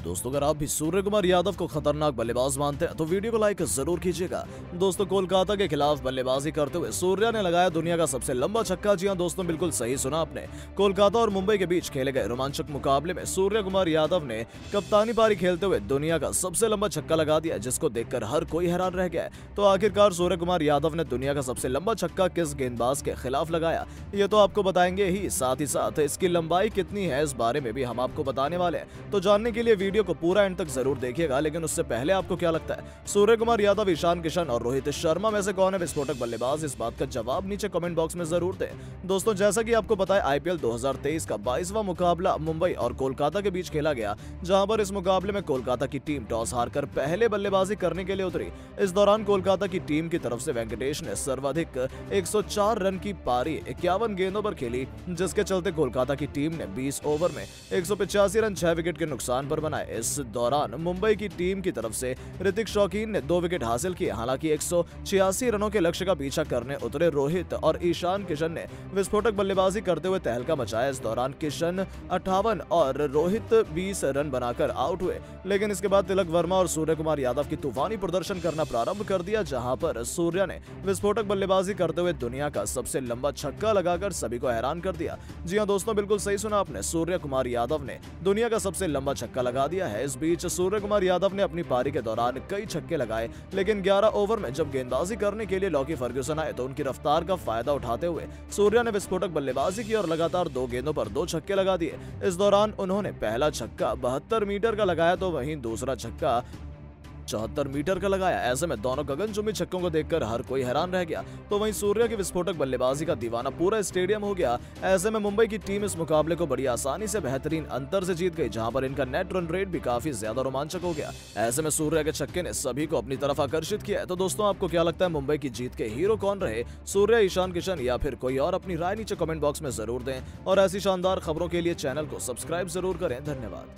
दोस्तों अगर आप भी सूर्य कुमार यादव को खतरनाक बल्लेबाज मानते हैं तो वीडियो को लाइक जरूर कीजिएगा। दोस्तों कोलकाता के खिलाफ बल्लेबाजी करते हुए सूर्या ने लगाया दुनिया का सबसे लंबा छक्का। जी हां दोस्तों, बिल्कुल सही सुना आपने। कोलकाता और मुंबई के बीच खेले गए रोमांचक मुकाबले में सूर्य कुमार यादव ने कप्तानी पारी खेलते हुए दुनिया का सबसे लंबा छक्का लगा दिया, जिसको देखकर हर कोई हैरान रह गया। तो आखिरकार सूर्य कुमार यादव ने दुनिया का सबसे लंबा छक्का किस गेंदबाज के खिलाफ लगाया, ये तो आपको बताएंगे ही साथ इसकी लंबाई कितनी है इस बारे में भी हम आपको बताने वाले हैं। तो जानने के लिए वीडियो को पूरा एंड तक जरूर देखिएगा। लेकिन उससे पहले आपको क्या लगता है, सूर्य कुमार यादव, ईशान किशन और रोहित शर्मा में से कौन है विस्फोटक बल्लेबाज? इस बात का जवाब नीचे कमेंट बॉक्स में जरूर दें। दोस्तों जैसा कि आपको पता है, आईपीएल 2023 का 22वां मुकाबला मुंबई और कोलकाता के बीच खेला गया, जहां पर इस मुकाबले में कोलकाता की टीम टॉस हारकर पहले बल्लेबाजी करने के लिए उतरी। इस दौरान कोलकाता की टीम की तरफ से वेंकटेश ने सर्वाधिक 104 रन की पारी 51 गेंदों पर खेली, जिसके चलते कोलकाता की टीम ने 20 ओवर में 185 रन 6 विकेट के नुकसान पर बनाए। इस दौरान मुंबई की टीम की तरफ से ऋतिक शौकीन ने 2 विकेट हासिल किए। हालांकि 186 रनों के लक्ष्य का पीछा करने उतरे रोहित और ईशान किशन ने विस्फोटक बल्लेबाजी करते हुए तहलका मचाया। इस दौरान किशन 58 और रोहित 20 रन बनाकर आउट हुए, लेकिन इसके बाद तिलक वर्मा और सूर्य कुमार यादव की तूफानी प्रदर्शन करना प्रारंभ कर दिया, जहां पर सूर्या ने विस्फोटक बल्लेबाजी करते हुए दुनिया का सबसे लंबा छक्का लगाकर सभी को हैरान कर दिया। जी हां दोस्तों, बिल्कुल सही सुना आपने, सूर्य कुमार यादव ने दुनिया का सबसे लंबा छक्का लगा दिया है। इस बीच सूर्य कुमार यादव ने अपनी पारी के दौरान कई छक्के लगाए, लेकिन 11 ओवर में जब गेंदबाजी करने के लिए लॉकी फर्ग्यूसन आए तो उनकी रफ्तार का फायदा उठाते हुए सूर्या ने विस्फोटक बल्लेबाजी की और लगातार 2 गेंदों पर 2 छक्के लगा दिए। इस दौरान उन्होंने पहला छक्का 72 मीटर का लगाया तो वहीं दूसरा छक्का 74 मीटर का लगाया। ऐसे में दोनों गगनचुंबी छक्कों को देखकर हर कोई हैरान रह गया। तो वहीं सूर्या की विस्फोटक बल्लेबाजी का दीवाना पूरा स्टेडियम हो गया। ऐसे में मुंबई की टीम इस मुकाबले को बड़ी आसानी से बेहतरीन अंतर से जीत गई, जहां पर इनका नेट रन रेट भी काफी ज्यादा रोमांचक हो गया। ऐसे में सूर्या के छक्के ने सभी को अपनी तरफ आकर्षित किया है। तो दोस्तों आपको क्या लगता है, मुंबई की जीत के हीरो कौन रहे, सूर्या, ईशान किशन या फिर कोई और? अपनी राय नीचे कमेंट बॉक्स में जरूर दें और ऐसी शानदार खबरों के लिए चैनल को सब्सक्राइब जरूर करें। धन्यवाद।